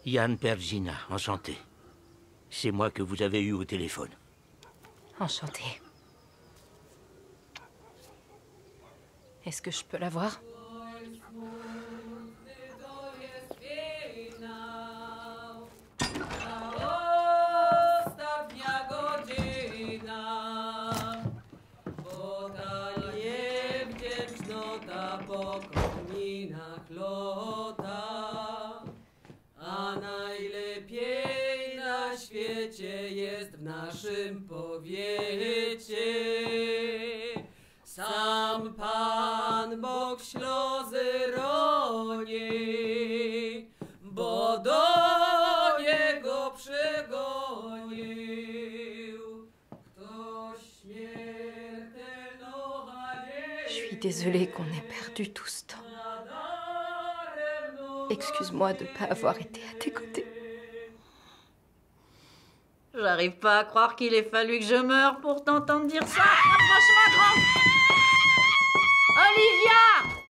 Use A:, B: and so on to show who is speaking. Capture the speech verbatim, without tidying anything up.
A: Yann Pergina, enchanté. C'est moi que vous avez eu au téléphone.
B: Enchanté. Est-ce que je peux la voir?
C: A najlepiej na świecie jest w naszym powiecie. Sam Pan Bóg ślozy roni, bo do Niego przygonił ktoś śmiertelną nadzieję.
B: Je suis désolée qu'on ait perdu tout ce temps. Excuse-moi de ne pas avoir été à tes côtés.
D: J'arrive pas à croire qu'il ait fallu que je meure pour t'entendre dire ça. Approche-moi, grande. Olivia!